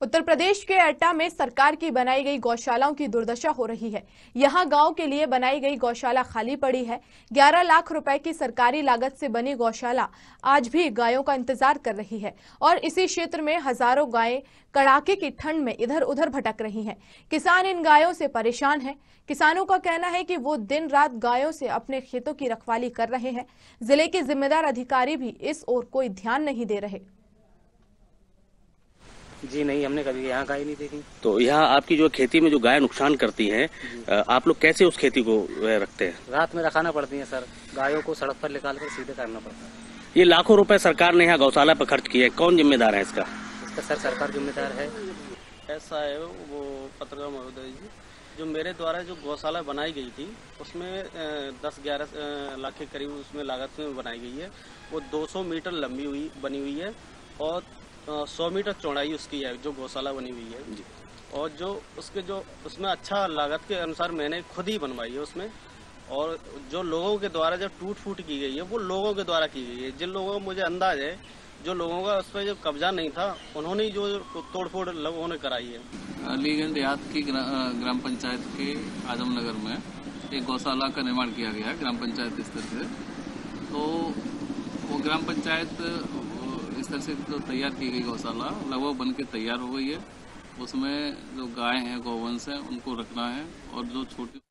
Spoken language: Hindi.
उत्तर प्रदेश के एटा में सरकार की बनाई गई गौशालाओं की दुर्दशा हो रही है। यहां गांव के लिए बनाई गई गौशाला खाली पड़ी है। 11 लाख रुपए की सरकारी लागत से बनी गौशाला आज भी गायों का इंतजार कर रही है और इसी क्षेत्र में हजारों गायें कड़ाके की ठंड में इधर उधर भटक रही हैं। किसान इन गायों से परेशान हैं। किसानों का कहना है कि वो दिन रात गायों से अपने खेतों की रखवाली कर रहे हैं। जिले के जिम्मेदार अधिकारी भी इस ओर कोई ध्यान नहीं दे रहे। जी नहीं, हमने कभी यहाँ गाय नहीं देखी। तो यहाँ आपकी जो खेती में जो गाय नुकसान करती हैं, आप लोग कैसे उस खेती को रखते हैं? रात में रखाना पड़ती है सर, गायों को सड़क पर निकाल कर सीधे करना पड़ता है। ये लाखों रुपए सरकार ने यहाँ गौशाला पर खर्च किए, कौन जिम्मेदार है इसका? इसका सर सरकार जिम्मेदार है। ऐसा है वो पत्रकार महोदय जी, जो मेरे द्वारा जो गौशाला बनाई गई थी उसमें 10-11 लाख के करीब उसमें लागत में बनाई गई है। वो 200 मीटर लंबी बनी हुई है और 100 मीटर चौड़ाई उसकी है जो गौशाला बनी हुई है। और जो उसमें अच्छा लागत के अनुसार मैंने खुद ही बनवाई है उसमें। और जो लोगों के द्वारा जो टूट फूट की गई है वो लोगों के द्वारा की गई है। जिन लोगों का मुझे अंदाज है, जो लोगों का उस पर जो कब्जा नहीं था उन्होंने जो तोड़ फोड़ लोगों ने कराई है। अलीगंज देहात की ग्राम पंचायत के आजमनगर में एक गौशाला का निर्माण किया गया है ग्राम पंचायत स्तर से। तो वो ग्राम पंचायत इस तरह से जो तैयार की गई गौशाला लगभग बन के तैयार हो गई है। उसमें जो गाय हैं, गौवंश हैं, उनको रखना है और जो छोटी